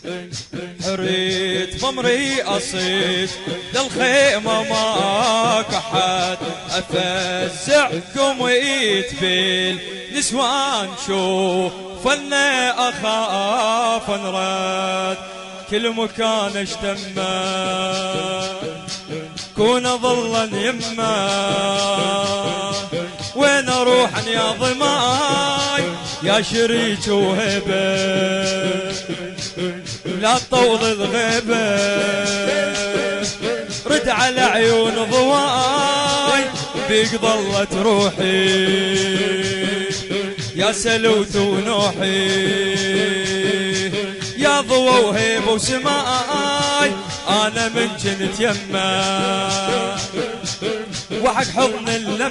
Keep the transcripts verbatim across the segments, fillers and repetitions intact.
حريت ضمري أصيد للخيمة ماك أحد أفزعكم ويتبيل نسوان شوف أني أخاف نرد كل مكان اشتمه كون ظلا يمه وين اروح يا ضماي يا شريك وهبه لا تطول الغيبه رد على عيون ضواي بيك ظلت روحي يا سلوت ونوحي يا ضوى وهيب وسماي انا من جنت يمك وحق حضن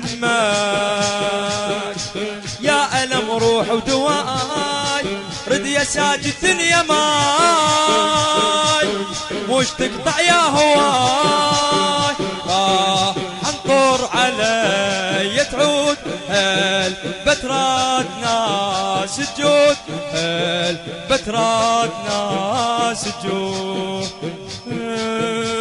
اللمك يا ألم روح ودواي رد يا ساجد الدنيا ماي مش تقطع يا هواي آه حنطر علي تعود هل بتراد ناس الجود هل بتراد ناس الجود